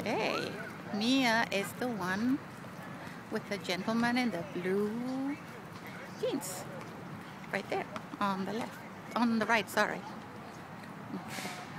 Okay, Mia is the one with the gentleman in the blue jeans. Right there, on the left, on the right, sorry. Okay.